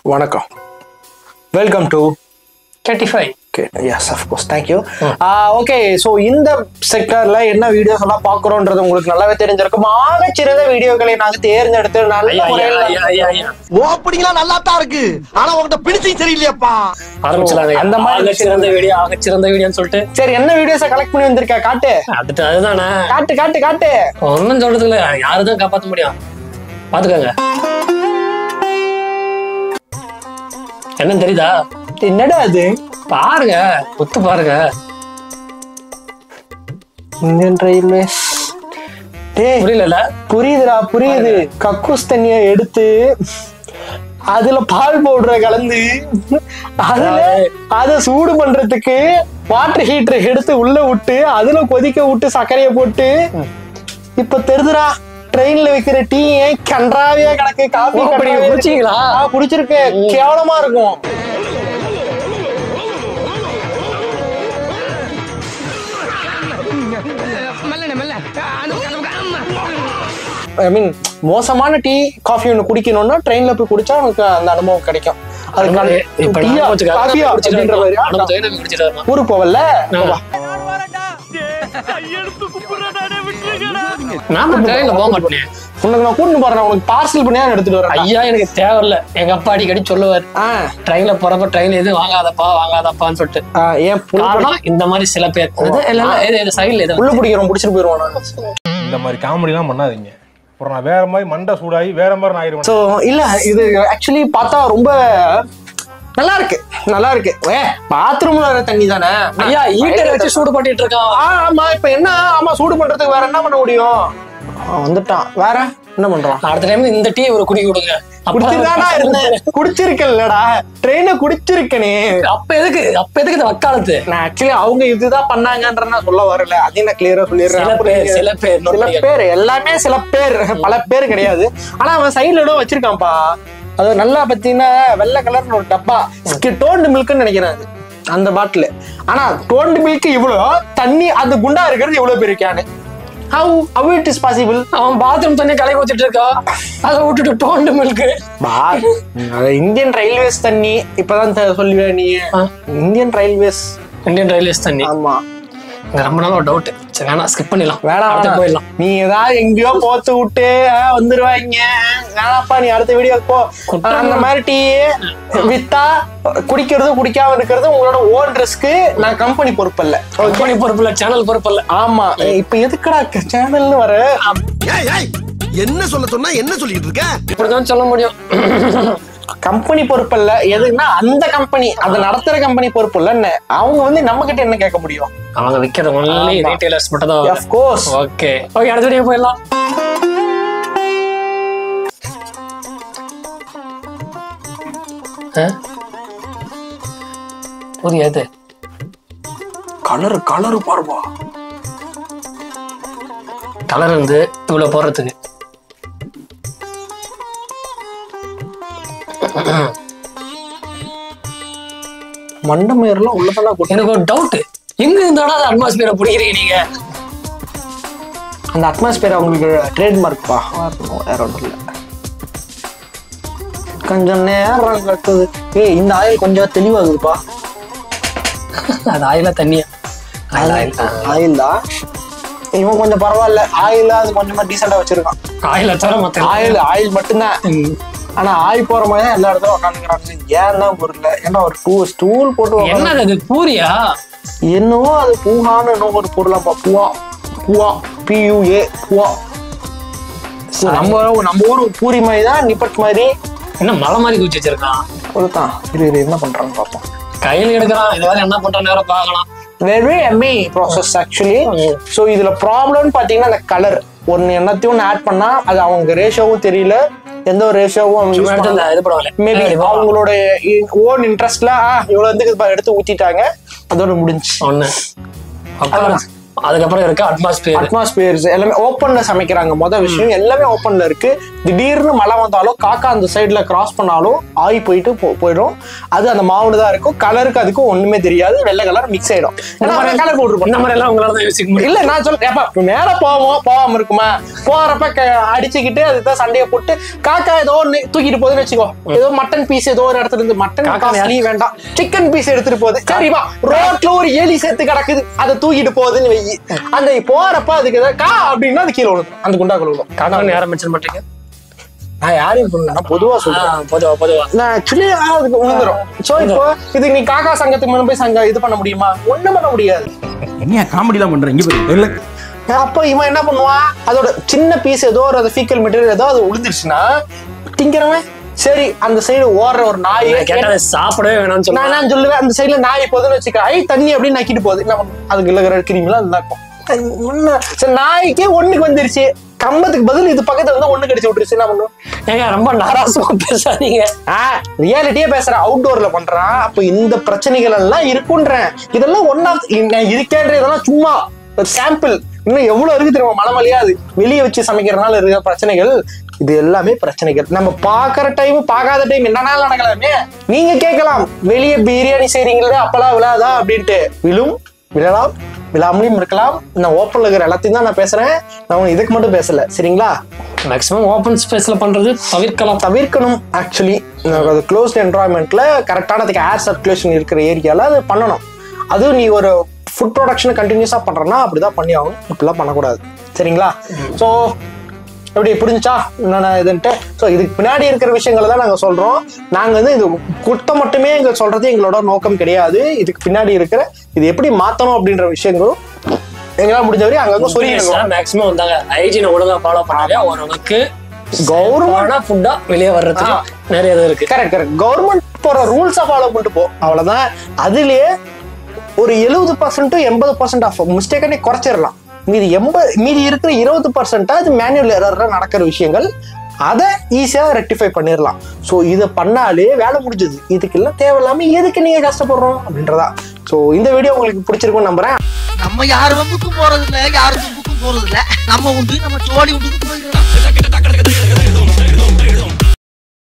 வணக்கம். Welcome to 35. Okay, yes, of course. Thank you. Okay, so இந்த செக்டர்ல என்ன videos எல்லாம் பாக்குறோம்ன்றது உங்களுக்கு நல்லாவே தெரிஞ்சிருக்கும். ஆகச்சிறந்த வீடியோக்களை நாங்க தேர்ந்தெடுத்து நல்ல ஓப்பனிங்ல நல்லா தான் இருக்கு. ஆனா உன்கிட்ட பிடிச்சது சரியில்லையாப்பா. ஆரம்பிச்சலாங்க. அந்த மாதிரி ஆகச்சிறந்த வீடியோன்னு சொல்லிட்டு சரி என்ன வீடியோஸை கலெக்ட் பண்ணி வந்திருக்க காட்டு. அதுதானே காட்டு காட்டு காட்டு. ஒன்னும் சொல்றது இல்ல, யாருதான் காப்பாத்த முடியும் பாத்துக்கோங்க. என்ன தெரியுதா? என்னடா அது? பாருங்க, ஒத்து பாருங்க. Indian railways. புரியல? புரியுதுடா, புரியுது. கக்கூஸ் தண்ணிய எடுத்து அதுல பால் பவுடரை கலந்து அதுல அத சூடு பண்றதுக்கு வாட்டர் ஹீட்டர் எடுத்து உள்ள விட்டு அதுல கொதிக்க விட்டு சர்க்கரைய போட்டு இப்ப தெரிதுடா ட்ரெயின்ல வைக்கிற டீ கன்றாவியா கிடக்கு. காபி குடிச்சீங்களா? குடிச்சிருக்கு. கேவலமா இருக்கும். ஐ மீன் மோசமான டீ காஃபி ஒன்று குடிக்கணும்னா ட்ரெயின்ல போய் குடிச்சா உனக்கு அந்த அனுபவம் கிடைக்கும். ஊருக்கு போவல உனக்கு பார்சல் பண்ணியா எடுத்துட்டு வரேன். ஐயா எனக்கு தேவையில்ல. எங்க அப்பா அடிக்கடி சொல்லுவார், ட்ரெயின்ல போறப்ப ட்ரெயின் எதுவும் வாங்காதப்பா வாங்காதப்பான்னு சொல்லிட்டு. ஏன் இந்த மாதிரி சில பேர் சைட்ல உள்ள பிடிக்கிறோம் பிடிச்சிட்டு போயிருவாங்க. இந்த மாதிரி காமெடி எல்லாம் பண்ணாதீங்க. அப்புறம் நான் வேற மாதிரி மண்டை சூடாகி வேற மாதிரி ஆயிடுவேன். ஸோ இல்ல இது ஆக்சுவலி பார்த்தா ரொம்ப நல்லா இருக்கு, நல்லா இருக்கு. பாத்ரூம்ல வர தண்ணி தானே ஐயா, ஹீட்டர் வச்சு சூடு பண்ணிட்டு இருக்கான். ஆமா இப்ப என்ன, ஆமா சூடு பண்றதுக்கு வேற என்ன பண்ண முடியும்? வந்துட்டான். வேற என்ன பண்றான்? அடுத்த டைம் இந்த டீ ஒரு குடி கொடுங்க. குடிச்சிருக்காடா இருந்தேன். குடிச்சிருக்கல்லடா ட்ரெயினை குடிச்சிருக்கனே. அப்ப எதுக்கு இந்த வக்காலத்து? நான் ஆக்சுவலி அவங்க இதுதான் பண்ணாங்கன்ற நான் சொல்ல வரல. அதையும் நான் கிளியரா சொல்லிடுறேன். சில பேர் எல்லாமே சில பேர், பல பேர் கிடையாது. ஆனா அவன் சைட்ல வச்சிருக்கான்ப்பா. அது நல்லா பாத்தீங்கன்னா வெள்ளை கலர்னு ஒரு டப்பா டோன்டு மில்க்னு நினைக்கிறேன் அந்த பாட்டில். ஆனா டோன்டு மில்க் இவ்வளவு தண்ணி அந்த குண்டா இருக்கிறது இவ்வளவு பெரிய can. How it is possible? அவன் பாத்ரூம் தண்ணி கலை ஊத்திட்டு இருக்கா, அதை விட்டுட்டு டோன்டு மில்க். இந்தியன் ரயில்வேஸ் தண்ணி இப்பதான் சொல்லுவேன் நீ. இந்தியன் ரயில்வேஸ் தண்ணி. ஆமா, ரொம்ப நாள் ஒரு டவுட். சரி வேணா ஸ்கிப் பண்ணிடலாம். வேணாம் போயிடலாம். நீ ஏதாவது எங்கேயோ போத்து விட்டு வந்துருவாங்க. வேணாப்பா நீ அடுத்த வீடியோ போ. அந்த மாதிரி டீ வித்தா குடிக்கிறது குடிக்காம இருக்கிறது உங்களோட ஓன் ரிஸ்க். நான் கம்பெனி பொறுப்பு இல்ல. கம்பெனி பொறுப்பு இல்ல, சேனல் பொறுப்பு இல்ல. ஆமா இப்ப எதுக்குடா சேனல்னு வர? என்ன சொல்ல சொன்னா என்ன சொல்லிட்டு இருக்க? இப்படிதான் சொல்ல முடியும். கம்பெனி பொறுப்பு இல்ல. எதுன்னா அந்த கம்பெனி, அந்த நடத்துற கம்பெனி பொறுப்பு இல்ல. அவங்க நம்ம கிட்ட என்ன கேட்க முடியும்? அவங்க விக்கிற ஒன்லி ரீட்டைலர்ஸ் மட்டும் தான். Of course. ஓகே அடுத்த வீடியோ போயிடலாம். புரியாது. கலர் பாருப்பா. கலர் வந்து இவ்வளவு போடுறதுக்கு மண்டமேர்லாம் உள்ளதான். எனக்கு ஒரு டவுட், எங்க இருந்தாலும் அந்த அட்மாஸ்பியரை பிடிக்கிறீங்க நீங்க? அந்த அட்மாஸ்பியர் அவங்களுக்கு ட்ரேட்மார்க்பா, வேற ஒன்றும் இல்லை. கொஞ்சம் நேரம் கட்டுது. இந்த ஆயில் கொஞ்சம் தெளிவாகுதுப்பா. அது ஆயிலா தண்ணியா? ஆயில் தான். இவன் கொஞ்சம் பரவாயில்ல, ஆயில் அது கொஞ்சமா டீசெண்டா வச்சிருக்கான். ஆயில் மட்டும்தான். ஆனா ஆயில் போற மாதிரி தான் எல்லா இடத்துல உட்காந்துக்கிறாங்க. ஏன் தான் பொருள் ஏன்னா ஒரு ஸ்டூல் போட்டு. என்னது அது, பூரியா? என்னவோ அது பூஹான்னு என்னவோ ஒரு பொருளாப்பா. பூவா PUA பூவா. நம்ம ஊர் பூரி மாதிரி தான், நிப்பட் மாதிரி. என்ன மலை மாதிரி குச்சி வச்சிருக்கான்? ஒருத்தான் இரு என்ன பண்றான்னு பார்ப்போம். கையில் எடுக்கிறான். இந்த மாதிரி என்ன பண்றான்னு வேற பார்க்கலாம். Very M A process actually. So இதுல ப்ராப்ளம்னு பாத்தீங்கன்னா அந்த கலர் ஒன்னு என்னத்தையும் ஆட் பண்ணா அது அவங்க ரேஷியோவும் தெரியல, எந்த ஒரு ரேஷியோவும் மேபி அவங்களோட ஓன் இன்ட்ரெஸ்ட்ல இவ்வளவு வந்து எடுத்து ஊத்திட்டாங்க. அதோட முடிஞ்சு. ஒண்ணு அதுக்கப்புறம் இருக்கு அட்மாஸ்பியர்ஸ் எல்லாமே ஓப்பன்ல சமைக்கிறாங்க. மொதல் விஷயம் எல்லாமே ஓப்பன்ல இருக்கு. திடீர்னு மழை வந்தாலும் காக்கா அந்த சைட்ல கிராஸ் பண்ணாலும் ஆகி போயிட்டு போயிடும். அது அந்த மாவுல தான் இருக்கும். கலருக்கு அதுக்கும் ஒண்ணுமே தெரியாது. வெள்ளை கலர் மிக்ஸ் ஆயிடும். கலர் போட்டுருப்போம். இந்த மாதிரி எல்லாம் உங்களால யோசிக்க முடியும். இல்ல நான் சொல்றேன் மேல போகாம இருக்குமா, போறப்ப அடிச்சுக்கிட்டு அதுதான் சண்டையை போட்டு காக்கா ஏதோ ஒண்ணு தூக்கிட்டு போகுதுன்னு வச்சுக்கோ. ஏதோ மட்டன் பீஸ் ஏதோ ஒரு இடத்துல இருந்து மட்டன் வேண்டாம் சிக்கன் பீஸ் எடுத்துட்டு போகுது. சரிவா ரோட்ல ஒரு எலி சேர்த்து கிடக்குது அதை தூக்கிட்டு போகுதுன்னு வெயி. அந்த போறப்ப அதுக்கு கா அப்படின்னா அது கீழே விழுகும். அந்த குண்டா விழுகும். காக்கா யாரும் மென்ஷன் பண்றீங்க? நான் யாரையும் சொல்லல, பொதுவா சொல்றேன். பொதுவா நான் ஆக்சுவலி அதுக்கு விழுந்துரும். சோ இப்போ இது நீ காக்கா சங்கத்துக்கு முன்ன போய் சங்க இது பண்ண முடியுமா? ஒண்ணும் பண்ண முடியாது. என்ன காமெடி எல்லாம் பண்றீங்க? அப்ப இவன் என்ன பண்ணுவான், அதோட சின்ன பீஸ் ஏதோ ஒரு ஃபீக்கல் மெட்டீரியல் ஏதோ அது விழுந்துருச்சுன்னா திங்கிறவன் சரி அந்த சைடு ஓடுற ஒரு நாய் சாப்பிடவே வேணாம்னு சொல்லி நான் சொல்லுவேன். அந்த சைடுல நாய் போதுன்னு வச்சுக்க தண்ணி அப்படின்னு நக்கிட்டு போகுது. என்ன அதுக்கு இல்ல கிரீங்களா இருக்கும். சரி நாய்க்கே ஒண்ணுக்கு வந்துருச்சு, கம்பத்துக்கு பதில் இது பக்கத்துல இருந்தா ஒண்ணு கடிச்சு விட்டுருச்சு. என்ன பண்ணும்? ஏங்க ரொம்ப நாராசமா பேசாதீங்க. ரியாலிட்டியே பேசுறேன், அவுட்டோர்ல பண்றான். அப்ப இந்த பிரச்சனைகள் எல்லாம் இருக்குன்றேன். இதெல்லாம் ஒன் ஆஃப் இருக்கேன்ற இதெல்லாம் சும்மா ஒரு சாம்பிள். இன்னும் எவ்வளவு இருக்கு தெரியுமா மனவலியா? அது வெளியே வச்சு சமைக்கிறதுனால இருக்கிற பிரச்சனைகள் இது எல்லாமே பிரச்சனைகள். நம்ம பாக்குற டைம் பார்க்காத டைம் என்னன்னாலும் நடக்கலாமே. நீங்க கேட்கலாம் வெளியே பிரியாணி செய்றீங்களே அப்பெல்லாம் விழாதா அப்படின்ட்டு. விழலாம் விழாமலையும் இருக்கலாம். நான் ஓப்பன்ல இருக்கிற எல்லாத்தையும் தான் நான் பேசுறேன். நான் இதுக்கு மட்டும் பேசல சரிங்களா. மேக்ஸிமம் ஓப்பன் ஸ்பேஸ்ல பண்றது தவிர்க்கணும். ஆக்சுவலி க்ளோஸ்ட் என்வரான்மெண்ட்ல கரெக்டான ஏர் சர்க்குலேஷன் இருக்கிற ஏரியால அது பண்ணணும். அதுவும் நீ ஒரு ஃபுட் ப்ரொடக்ஷன் கண்டினியூஸா பண்றேன்னா அப்படிதான் பண்ணி ஆகணும். இப்படிலாம் பண்ணக்கூடாது சரிங்களா. ஸோ எப்படி புரிஞ்சுச்சா என்னென்ன இதுன்ட்டு. ஸோ இதுக்கு பின்னாடி இருக்கிற விஷயங்களை தான் நாங்கள் சொல்றோம். நாங்கள் வந்து இது குத்தம் மட்டுமே எங்க சொல்றது எங்களோட நோக்கம் கிடையாது. இதுக்கு பின்னாடி இருக்கிற இது எப்படி மாத்தணும் அப்படின்ற விஷயங்களும் எங்களால முடிஞ்சவரை அங்க சொல்லிடுறோம். மேக்ஸிமம் வந்தாங்க ஹைஜீனை ஒழுங்கா ஃபாலோ பண்ணாலே ஓரளவுக்கு கவர்மெண்ட் ஃபுட்டா வெளியே வர்றதுக்கு நிறைய இது இருக்கு. கரெக்ட். கவர்மெண்ட் போற ரூல்ஸை ஃபாலோ பண்ணிட்டு போ, அவ்வளவுதான். அதுலயே ஒரு 70% 80% ஆஃப் மிஸ்டேக்கை குறைச்சிடலாம். மீதி இருக்கிற 20% அது மேனுவல் எரர்ல நடக்கிற விஷயங்கள். அதை ஈஸியா ரெக்டிஃபை பண்ணிடலாம். ஸோ இதை பண்ணாலே வேலை முடிஞ்சது. இதுக்கு எல்லாம் தேவையில்லாம எதுக்கு நீங்க கஷ்டப்படுறோம் அப்படின்றதா. ஸோ இந்த வீடியோ உங்களுக்கு பிடிச்சிருக்கும்னு நம்புறேன். நம்ம யாரு வம்புக்கும் போறது இல்ல, யாரு தும்புக்கும் போறது இல்ல. நம்ம உண்டு நம்ம சோழி உண்டு போயிடலாம்.